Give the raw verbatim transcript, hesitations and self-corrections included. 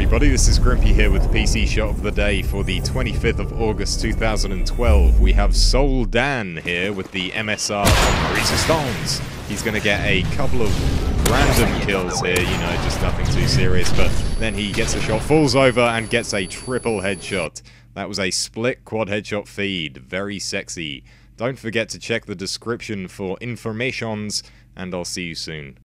everybody, this is Grimpy here with the P C Shot of the Day for the twenty-fifth of August two thousand twelve. We have Soul Dan here with the M S R from Resistance. He's going to get a couple of random kills here, you know, just nothing too serious, but then he gets a shot, falls over, and gets a triple headshot. That was a split quad headshot feed. Very sexy. Don't forget to check the description for informations, and I'll see you soon.